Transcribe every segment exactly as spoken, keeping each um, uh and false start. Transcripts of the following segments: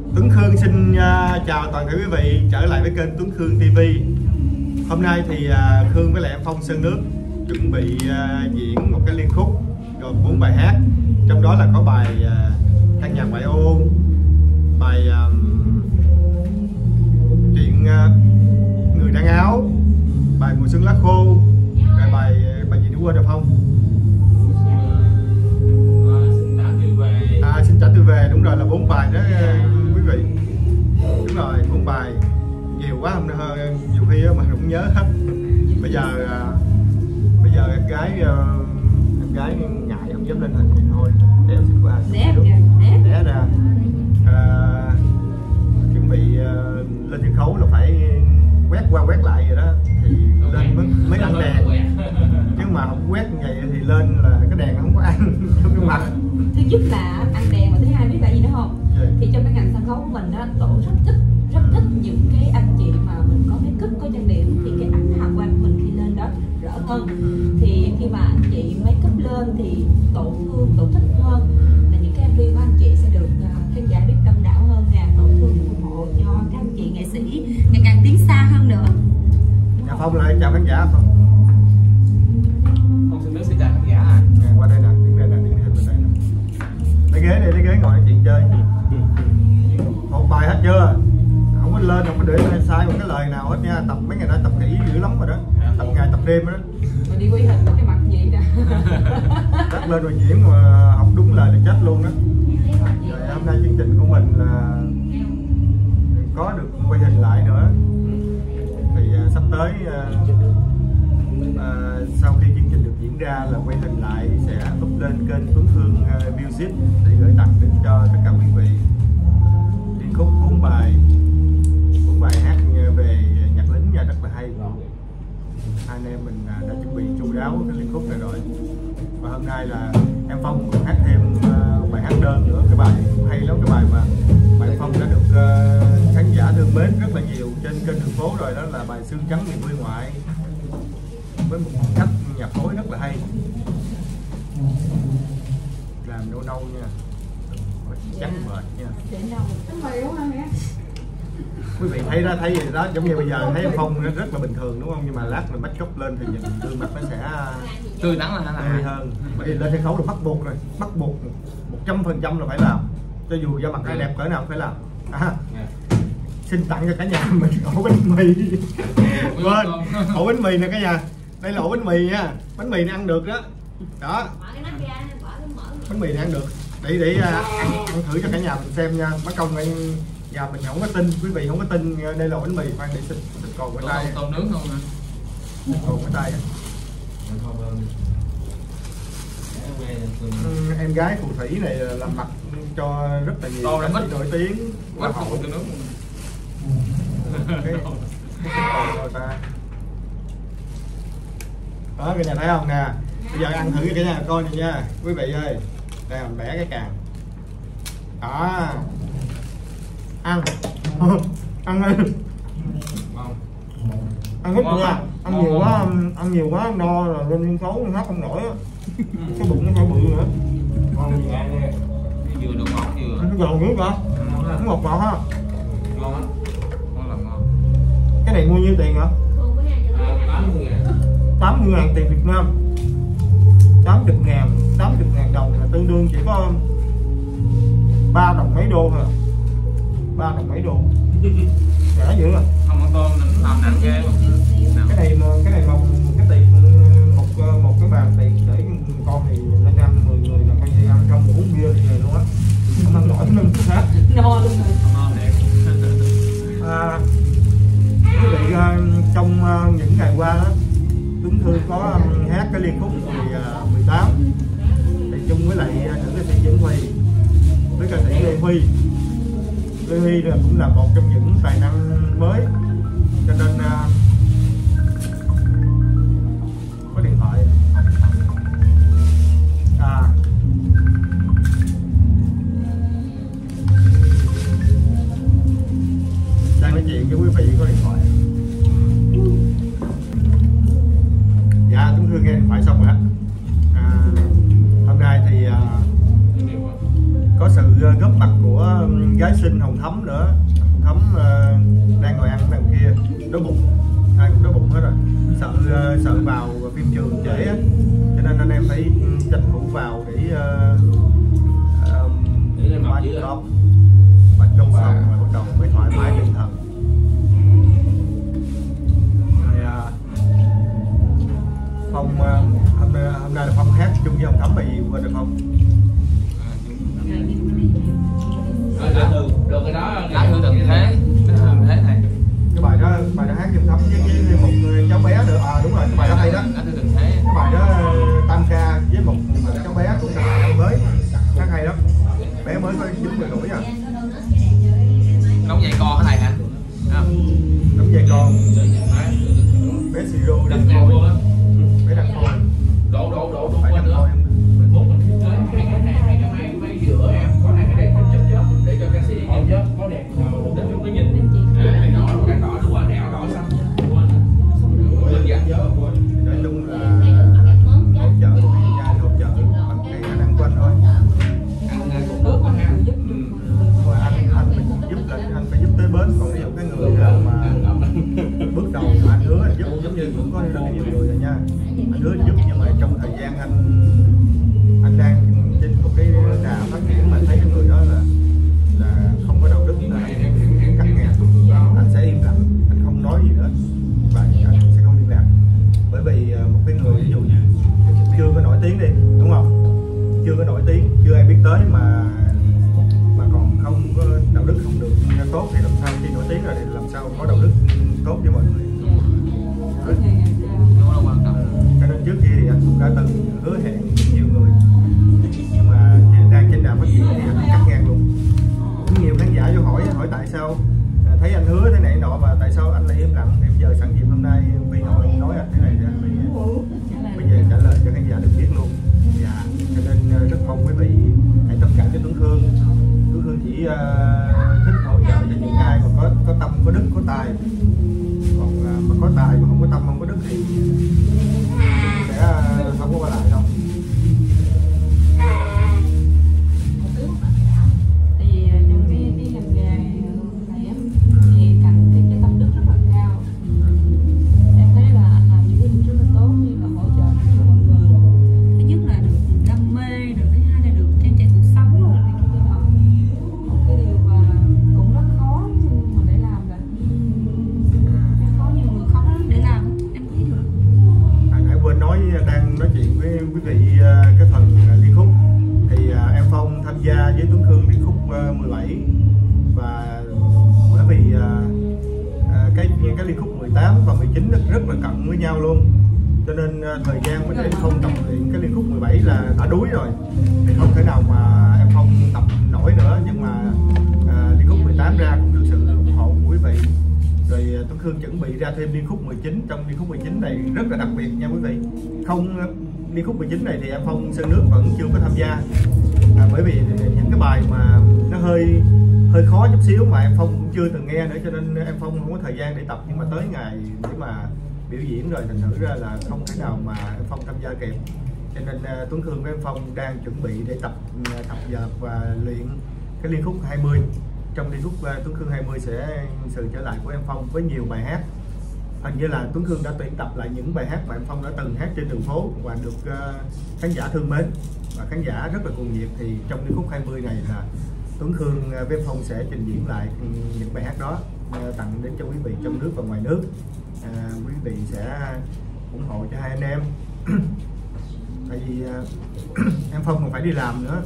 Tuấn Khương xin uh, chào toàn thể quý vị trở lại với kênh Tuấn Khương ti vi. Hôm nay thì uh, Khương với lại em Phong Sơn Nước chuẩn bị uh, diễn một cái liên khúc gồm bốn bài hát, trong đó là có bài uh, Căn Nhà Ngoại Ô, bài um, Chuyện uh, Người Đan Áo, bài Mùa Xuân Lá Khô, rồi bài bài gì nữa quên rồi Phong? À, Xin Trả Tôi Về, đúng rồi, là bốn bài đó quý vị. Đúng rồi, bốn bài nhiều quá, không nhiều khi mà không nhớ hết. Bây giờ bây giờ em gái em gái ngại không dám lên hình thì thôi, để em xin qua né né ra. À, chuẩn bị uh, lên sân khấu là phải quét qua quét lại rồi đó thì lên mới, mới ăn đèn, chứ mà không quét như vậy thì lên là cái đèn không có ăn trong cái mặt. Thứ nhất là ăn đèn, và thứ hai biết tại gì nữa không? Vậy. Thì trong cái ngành sân khấu của mình đó, tổ rất thích rất thích những cái anh chị mà mình có make up, có trang điểm, thì cái ảnh hào quang của mình khi lên đó rõ hơn. Thì khi mà anh chị make up lên thì tổ thương tổ thích hơn là những cái em vê của anh chị sẽ được uh, khán giả biết đông đảo hơn nè, tổ thương ủng hộ cho các anh chị nghệ sĩ ngày càng tiến xa hơn nữa. Dạ Phong lại chào khán giả Phong. Phong Sơn Nước xin chào khán giả à. Nè, qua đây nè, đứng đây nè, đứng đây bên đây nè. Lấy ghế này, lấy ghế ngồi nói chuyện chơi. Một bài hết chưa? Không có lên, không có để sai một cái lời nào hết nha. Tập mấy ngày nay tập kỹ dữ lắm rồi đó. Tập ngày tập đêm rồi đó. Rồi đi quay hình một cái mặt vậy nè. Cắt lên rồi diễn mà học đúng lời là chết luôn đó. Rồi hôm nay chương trình của mình là có được quay hình lại nữa. Thì uh, sắp tới uh, uh, sau khi chương trình được diễn ra là quay hình lại sẽ up lên kênh Tuấn Khương uh, Music để gửi tặng đến cho tất cả quý vị. Liên khúc bốn bài bốn bài hát về nhạc lính và rất là hay. Hai anh em mình uh, đã chuẩn bị chu đáo cái liên khúc này rồi, và hôm nay là em Phong còn hát thêm uh, bài hát đơn nữa. Cái bài hay lắm, cái bài mà bài Phong đã được uh, khán giả thương mến rất là nhiều trên kênh đường phố rồi, đó là bài Xương Trắng Miền Quê Ngoại với một cách nhạc phối rất là hay, làm nâu nâu nha, trắng mệt nha. Quý vị thấy ra thấy gì đó, giống như bây giờ thấy em Phong rất là bình thường đúng không, nhưng mà lát mình make up lên thì nhìn gương mặt nó sẽ tươi nắng là tươi hơn. Bởi vì lên sân khấu là bắt buộc rồi, bắt buộc một trăm phần trăm là phải làm, cho dù da mặt ai đẹp cỡ nào cũng phải làm. À, xin tặng cho cả nhà mình ổ bánh mì. Quên, ổ bánh mì nè cả nhà, đây là ổ bánh mì nha, bánh mì này ăn được đó. Đó, bánh mì này ăn được, để để uh, ăn, ăn thử cho cả nhà mình xem nha. Mất công này nhà mình không có tin, quý vị không có tin đây là ổ bánh mì, khoan để xin xin cồn cái tay. Tôm nướng không nè. Cồn cái tay. Ừ, em gái phù thủy này làm mặt cho rất là nhiều ca sĩ nổi tiếng quá hậu cho nước. Cái cái rồi ta. Đó cả nhà thấy không nè. Bây giờ ăn thử cho cả nhà coi này nha quý vị ơi. Đây mình bẻ cái càng. Đó. Ăn. Ăn đi. Ăn hết nha. Ăn nhiều quá, ăn nhiều quá no rồi lên sân khấu hát không nổi á. Cái bụng nó hơi bự nữa. Ngon gì nghe. Vừa đồ ngọt vừa. Nó giòn nước hả? Nó ngọt ngọt ha. Ngon á. Ngon là ngon. Cái này mua nhiêu tiền hả? tám mươi ngàn. tám mươi ngàn tiền Việt Nam. tám mươi ngàn, tám mươi ngàn đồng là tương đương chỉ có ba đồng mấy đô thôi. ba đồng mấy đô. Rẻ dữ à. Không ăn tôm nó làm nặng ghê. Cái này mà cái này mà cái tiệc một một cái bàn tiệc để con thì lên ăn mười người là coi như ăn trong uống bia thì về luôn á. Không ăn nổi lưng hết. No luôn rồi. Ngon thiệt. À, quý vị trong những ngày qua đó, Tuấn Khương có hát cái liên khúc mười tám thì chung với lại nữ ca sĩ Diễm Huy với ca sĩ Lê Huy. Lê Huy là cũng là một trong những tài năng mới, cho nên uh, có điện thoại. À, đang nói chuyện với quý vị có điện thoại. Dạ Tuấn Khương nghe điện thoại xong rồi á. À, hôm nay thì uh, có sự góp mặt của gái xinh sinh Hồng Thắm nữa. Hồng Thắm uh, đang ngồi ăn đằng kia đói bụng, ai cũng đói bụng hết rồi, sợ uh, sợ vào phim trường trễ á, cho nên anh em phải tranh thủ vào để uh, uh, bắt cóp bắt cóp xong rồi bắt đầu mới thoải mái tinh thần. Rồi, uh, Phong uh, hôm, nay, hôm nay là Phong hát chung với Hồng Thắm bài gì quên được không? Được cái đó lá thư từng thế, thế này. Cái bài đó bài đó hát chung Thắm với, với một cháu bé nữa. À đúng rồi, cái bài đó hay đó. Lá thư từng thế. Cái bài đó tam ca với một cháu bé cũng là bài mới, hát hay lắm. Bé mới có chín mười tuổi à. Đóng giày con cái này hả? Đóng giày con. Bé Siro đang thôi. Bé đang thôi. Đổ đổ đổ phải đang thôi. Mốt mình tới hai cái hai hai cái máy máy giữa em có hai cái đèn chớp chớp để cho ca sĩ nhìn chớp có đèn mục đích chúng nó nhìn đèn đỏ đèn đỏ đúng rồi đèn đỏ xanh lên dàn chớp nói chung là hỗ trợ gia hỗ trợ bằng cái khả năng của anh thôi. ăn cũng được mà ha. Thôi anh anh phải giúp là anh phải giúp tới bến, còn ví dụ cái người nào mà bước đầu mà anh hứa anh giúp, giống như cũng có rất nhiều người rồi nha, anh hứa anh giúp nhưng mà trong thời gian anh anh đang trên một cái đà phát triển mà thấy cái người đó là là không có đạo đức là cắt ngang, anh sẽ im lặng, anh không nói gì nữa và anh sẽ không liên lạc. Bởi vì một cái người ví dụ như chưa có nổi tiếng đi, đúng không, chưa có nổi tiếng, chưa ai biết tới mà mà còn không có đạo đức không được tốt thì làm sao khi nổi tiếng rồi thì làm sao có đạo đức tốt với mọi người. Cho nên trước kia thì anh cũng đã từng hứa hẹn nhiều người nhưng mà đang trên đà phát triển thì anh cắt ngang luôn. Cũng nhiều khán giả vô hỏi hỏi tại sao thấy anh hứa thế này nọ mà tại sao anh lại im lặng. Em giờ sẵn dịp hôm nay vì hỏi nói anh thế này thì anh bây giờ trả lời cho khán giả được biết luôn. Dạ, cho nên rất mong quý vị hãy thông cảm cho Tuấn Khương. Tuấn Khương chỉ uh, thích hỗ trợ cho những ai mà có có tâm, có đức, có tài. Còn uh, mà có tài mà không có tâm, không có đức thì sẽ uh, không có qua lại đâu. Thì trong cái cái ngành nghề này á thì cần cái cái tâm đức rất là cao. Em thấy là anh làm những cái điều rất là tốt như là hỗ trợ cho mọi người. Thứ nhất là được đam mê, rồi thứ hai là được trang trải cuộc sống rồi này kia nọ. Một cái điều mà cũng rất khó mà để làm là rất khó, nhiều người khó lắm để làm em thấy được. À, nãy quên nói, đang nói chuyện với quý vị cái phần liên khúc thì em Phong tham gia với Tuấn Khương liên khúc mười bảy và bởi vì cái cái liên khúc mười tám và mười chín rất, rất là cận với nhau luôn, cho nên thời gian mà để em Phong tập luyện cái liên khúc mười bảy là đã đuối rồi thì không thể nào mà em Phong tập nổi nữa. Nhưng mà à, liên khúc mười tám ra cũng được sự ủng hộ của quý vị. Rồi Tuấn Khương chuẩn bị ra thêm liên khúc mười chín. Trong liên khúc mười chín này rất là đặc biệt nha quý vị. Không, liên khúc mười chín này thì em Phong Sơn Nước vẫn chưa có tham gia à, bởi vì những cái bài mà nó hơi hơi khó chút xíu mà em Phong cũng chưa từng nghe nữa, cho nên em Phong không có thời gian để tập. Nhưng mà tới ngày để mà biểu diễn rồi thành thử ra là không thể nào mà em Phong tham gia kịp, cho nên uh, Tuấn Khương với em Phong đang chuẩn bị để tập uh, tập dợt và luyện cái liên khúc hai mươi. Trong liên khúc uh, Tuấn Khương hai mươi sẽ sự trở lại của em Phong với nhiều bài hát. Hình như là Tuấn Khương đã tuyển tập lại những bài hát mà em Phong đã từng hát trên đường phố và được uh, khán giả thương mến và khán giả rất là cuồng nhiệt. Thì trong liên khúc hai mươi này là Tuấn Khương với em Phong sẽ trình diễn lại những bài hát đó uh, tặng đến cho quý vị trong nước và ngoài nước. À, quý vị sẽ ủng hộ cho hai anh em. Tại vì uh, em Phong còn phải đi làm nữa.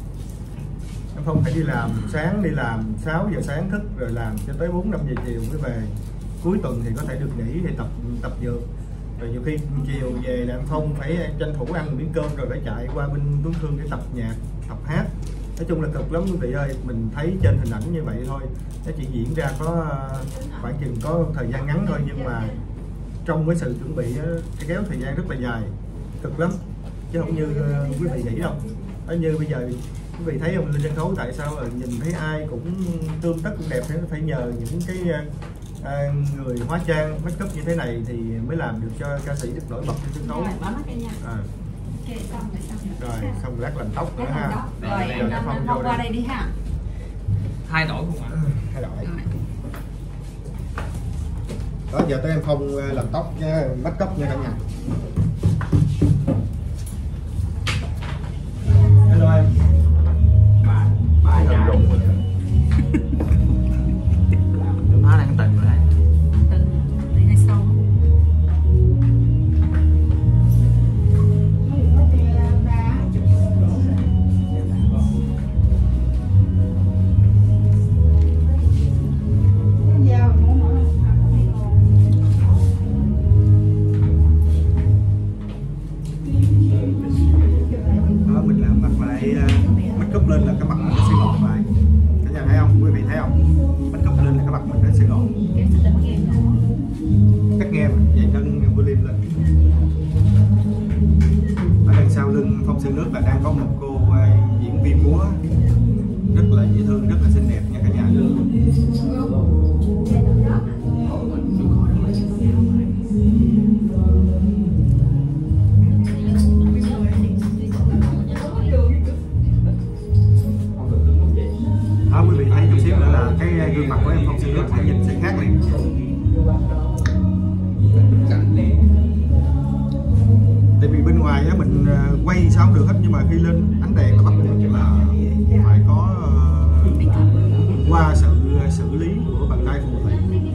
Em Phong phải đi làm, sáng đi làm sáu giờ sáng thức rồi làm cho tới bốn năm giờ chiều mới về. Cuối tuần thì có thể được nghỉ thì tập tập dược. Rồi nhiều khi chiều về là em Phong phải tranh thủ ăn miếng cơm rồi phải chạy qua bên Tuấn Khương để tập nhạc, tập hát. Nói chung là cực lắm quý vị ơi. Mình thấy trên hình ảnh như vậy thôi, nó chỉ diễn ra có khoảng chừng có thời gian ngắn thôi, nhưng mà trong cái sự chuẩn bị đó, cái kéo thời gian rất là dài, cực lắm chứ không như uh, quý vị nghĩ đâu. Đó như bây giờ quý vị thấy không, lên sân khấu tại sao là nhìn thấy ai cũng tươm tất cũng đẹp thế, phải nhờ những cái uh, người hóa trang make up như thế này thì mới làm được cho ca sĩ được nổi bật trên sân khấu. Rồi, bấm cái nha. À. Okay, xong rồi, xong rồi. Rồi xong lát làm tóc nữa ha. Rồi, em Phong qua đây đi ha. Hai đội không ạ? Hai đội. Đó, giờ tới em Phong làm tóc nha, make up nha cả nhà. Hello em. Bà bà Làm rụng rồi. nó đang tỉnh rồi đấy. từ từ ngay sau. Đó, mình làm mặt lại make up lên là cái mặt mình nó sẽ gọn lại. Cả nhà thấy không? Quý vị thấy không? Make up lên là cái mặt mình nó sẽ gọn. Cái sự đánh game đó. Cắt nghe mà, vậy nâng volume lên. Ở đằng sau lưng Phong Sương Nước là đang có một cô uh, diễn viên múa rất là dễ thương, rất là xinh đẹp nha cả nhà. Đó, quý vị thấy chút xíu nữa là cái gương mặt của em Phong Sương Nước sẽ nhìn sẽ khác liền. Tại vì bên ngoài á, mình quay sao cũng được hết, nhưng mà khi lên ánh đèn là bắt buộc là phải có uh, qua sự xử lý của bàn tay phù thủy.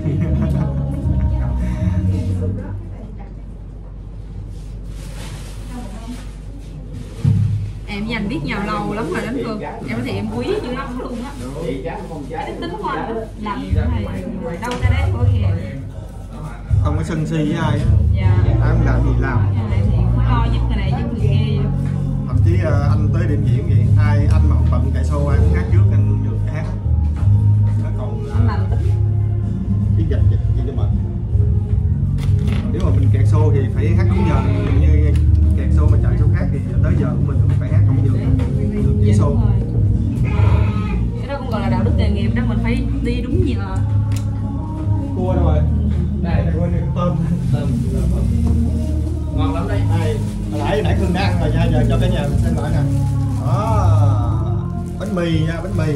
Em với anh biết nhau lâu lắm rồi đánh Phương. Em thì em quý dữ lắm luôn á. Cái tính của anh làm này đâu ra đấy có kìa. Không có sân si với ai á. Dạ. Ai cũng làm gì làm. Em thì không lo giúp người này giúp người kia. Thậm chí uh, anh tới đêm diễn vậy, ai anh mà không bận chạy show ai cũng hát trước anh được hát. Nó còn Anh làm tính. chỉ dạch dạch gì cho mình. Nếu mà mình kẹt show thì phải hát đúng giờ, như kẹt show mà chạy show khác thì tới giờ của mình cũng phải hát không được được chạy show. Cái đó cũng gọi là đạo đức nghề nghiệp đó, mình phải đi đúng giờ. Cua đâu rồi? Đây, đây quên tôm. Tôm. Ngon lắm đấy. Đây, hồi nãy nãy Cương đã ăn rồi nha, giờ cho cả nhà mình xem lại nè. Đó, bánh mì nha, bánh mì.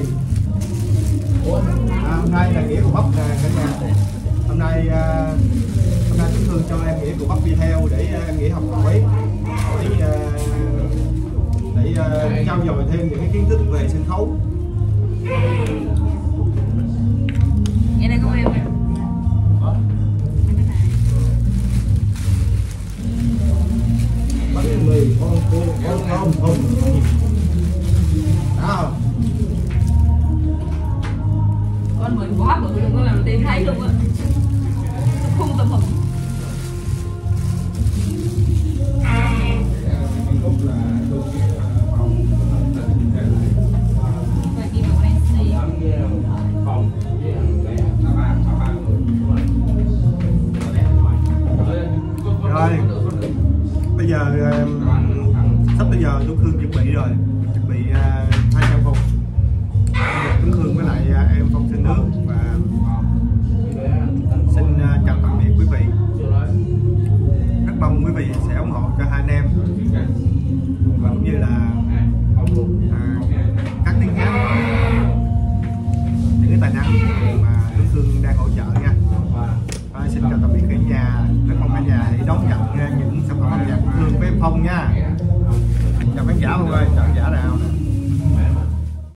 À, hôm nay là Nghĩa của Bắp nè cả nhà. Hôm nay uh, hôm nay chúng Thương cho em Nghĩa của Bắp đi theo để uh, em Nghĩa học hỏi để uh, để uh, trau dồi thêm những cái kiến thức về sân khấu. Vậy đây có em. Bánh mì con cô con con con. Đó. Con mười quá bự luôn, con làm tim thấy luôn á. Khung tầm hụt.